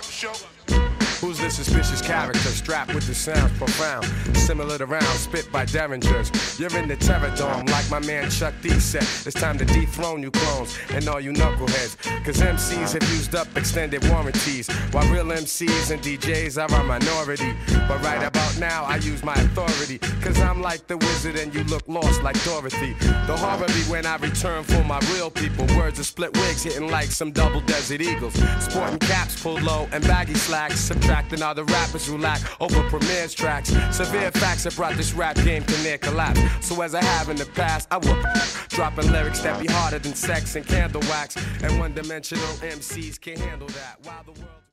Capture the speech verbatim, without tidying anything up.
show. Who's this suspicious character strapped with the sounds profound, similar to rounds spit by derringers? You're in the terror dome like my man Chuck D said. It's time to dethrone you clones and all you knuckleheads, cause M Cs have used up extended warranties, while real M Cs and D Js are a minority. But right about now I use my authority, cause I'm like the wizard and you look lost like Dorothy. The horror be when I return for my real people. Words of split wigs hitting like some double desert eagles, sporting caps pulled low and baggy slacks, subtracting all the rappers who lack over Premier's tracks. Severe facts have brought this rap game to near collapse. So as I have in the past, I will dropping lyrics that be harder than sex and candle wax, and one-dimensional M Cs can't handle that. While the world